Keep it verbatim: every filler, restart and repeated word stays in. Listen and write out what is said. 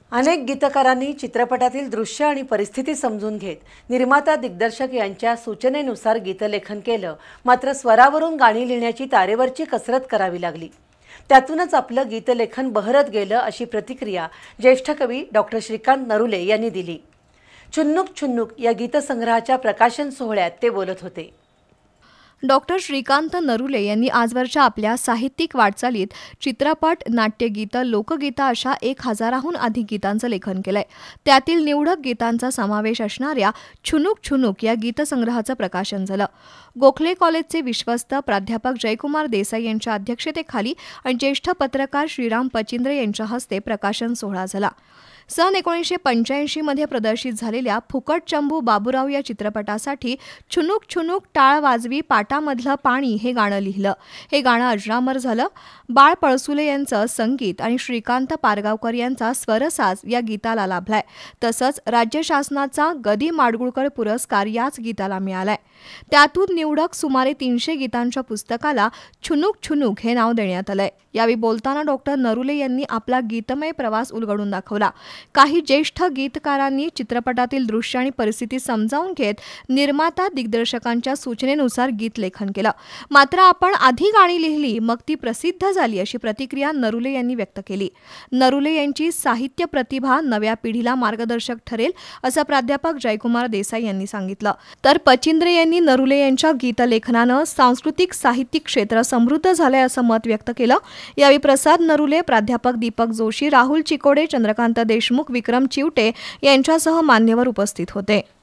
अनेक गीतकारांनी चित्रपटातील दृश्य आणि परिस्थिती समजून घेत निर्माता दिग्दर्शक यांच्या सूचनेनुसार गीतलेखन केलं। मात्र स्वरावरून गाणी लिहिण्याची तारेवरची कसरत करावी लागली। त्यातूनच आपलं गीतलेखन बहरत गेलं, अशी प्रतिक्रिया ज्येष्ठ कवी डॉक्टर श्रीकांत नरुले यांनी दिली। छुन्नुक छुन्नुक या गीतसंग्रहाच्या प्रकाशन सोहळ्यात ते बोलत होते। डॉक्टर श्रीकांत नरुले यांनी आजवरच्या आपल्या साहित्यिक वाटचालीत चित्रपट, नाट्यगीतं, लोकगीतं अशा एक हजाराहून अधिक गीतांचं लेखन केलंय। त्यातील निवडक गीतांचा समावेश असणाऱ्या छुनुक छुनुक या गीतसंग्रहाचं प्रकाशन झालं। गोखले कॉलेजचे विश्वस्त प्राध्यापक जयकुमार देसाई यांच्या अध्यक्षतेखाली आणि ज्येष्ठ पत्रकार श्रीराम पचिंद्रे यांच्या हस्ते प्रकाशन सोहळा झाला। सन एकोणीसशे पंच्याऐंशी मध्ये प्रदर्शित झालेल्या फुकट चंबू बाबूराव या चित्रपटासाठी छुनुक छुनुक टाळ वाजवी पाटामधलं पाणी हे गाणं लिहिलं। हे गाणं अजरामर झालं। बाळ पळसुले यांचं संगीत आणि श्रीकांत पारगावकर यांचा स्वरसाज या गीताला लाभलाय। तसंच राज्य शासनाचा गदी माडगुळकर पुरस्कार याच गीताला मिळालाय। त्यातून निवडक सुमारे तीनशे गीतांच्या पुस्तकाला छुनुक छुनुक हे नाव देण्यात आलंय। यावेळी बोलताना डॉक्टर नरुले यांनी आपला गीतमय प्रवास उलगडून दाखवला। काही ज्येष्ठ गीतकारांनी चित्रपटातील दृश्य आणि परिस्थिती समजावून घेत निर्माता दिग्दर्शकांच्या सूचनेनुसार गीत लेखन केलं। मात्र आपण आधी गाणी लिहिली, मग ती प्रसिद्ध झाली, अशी प्रतिक्रिया नरुले यांनी व्यक्त केली। नरुले यांची साहित्य प्रतिभा नव्या पिढीला मार्गदर्शक ठरेल, असं प्राध्यापक जयकुमार देसाई यांनी सांगितलं। तर पचिंद्रे यांनी नरुले यांच्या गीतलेखनानं सांस्कृतिक साहित्यिक क्षेत्र समृद्ध झालंय, असं मत व्यक्त केलं। यावेळी प्रसाद नरुले, प्राध्यापक दीपक जोशी, राहुल चिकोडे, चंद्रकांत देशमुख, विक्रम चिवटे यांच्यासह मान्यवर उपस्थित होते।